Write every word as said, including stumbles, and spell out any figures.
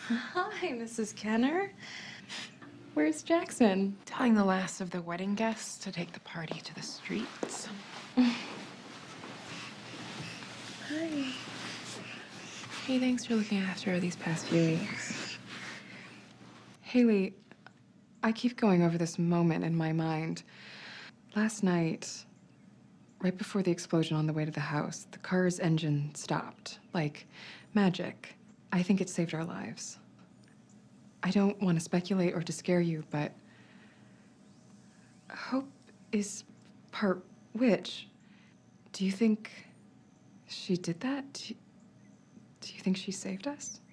Hi, Missus Kenner. Where's Jackson? Telling the last of the wedding guests to take the party to the streets. Hi. Hey, thanks for looking after her these past few weeks. Hayley, I keep going over this moment in my mind. Last night, right before the explosion on the way to the house, the car's engine stopped, like magic. I think it saved our lives. I don't want to speculate or to scare you, but Hope is part witch. Do you think she did that? Do you, do you think she saved us?